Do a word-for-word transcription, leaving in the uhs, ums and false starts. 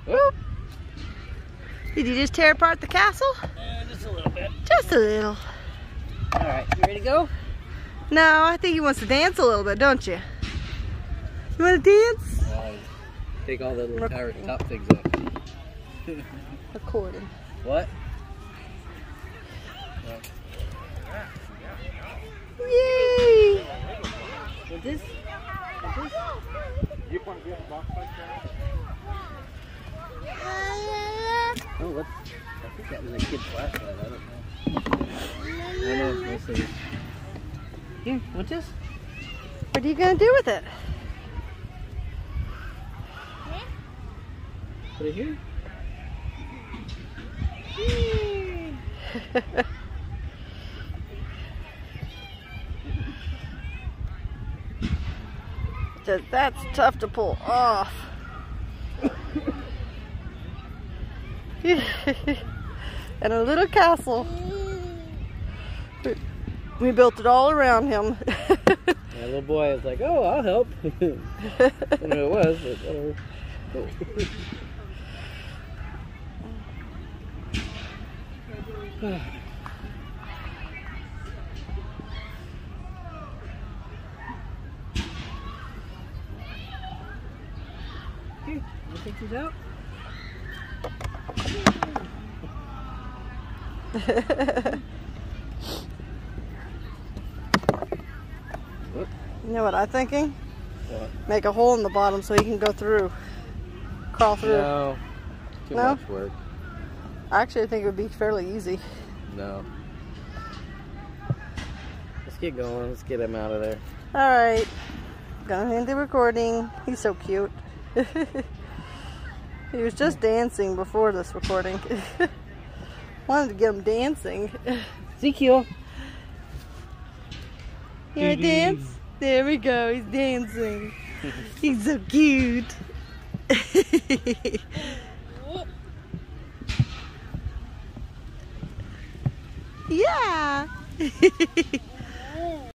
Whoop. Did you just tear apart the castle? Uh, just a little bit. Just a little. Alright, you ready to go? No, I think he wants to dance a little bit, don't you? You want to dance? Uh, take all the little tower, top things up. Recording. What? Yay! What this? What this? You want to be on the box like that? Oh, what? I think that was a kid's flashlight. I don't know. I know, let's see. Here, what's this? What are you going to do with it? Put it here? Just, that's tough to pull off. And a little castle. We built it all around him. My little boy was like, oh, I'll help. I don't know who it was, but whatever. Cool. Here, you take these out? You know what I'm thinking? What? Make a hole in the bottom so he can go through. Crawl through. No. Too No? much work. Actually, I think it would be fairly easy. No. Let's get going. Let's get him out of there. Alright. Gonna end the recording. He's so cute. He was just dancing before this recording. Wanted to get him dancing. Ezekiel. You wanna dance? There we go. He's dancing. He's so cute. Yeah.